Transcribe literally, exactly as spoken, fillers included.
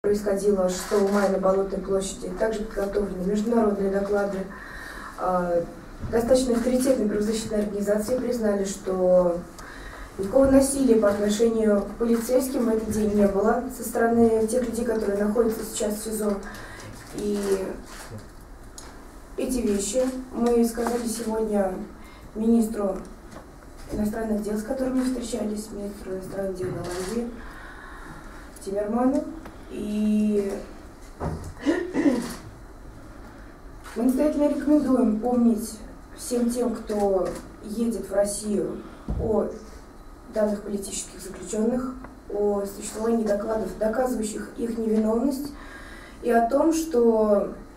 происходило шестого мая на Болотной площади. Также подготовлены международные доклады. Достаточно авторитетные правозащитные организации признали, что никакого насилия по отношению к полицейским в этот день не было со стороны тех людей, которые находятся сейчас в СИЗО. И эти вещи мы сказали сегодня министру иностранных дел, с которым мы встречались, министру иностранных дел Голландии Тиммерману. И мы настоятельно рекомендуем помнить всем тем, кто едет в Россию, о данных политических заключенных, о существовании докладов, доказывающих их невиновность, и о том, что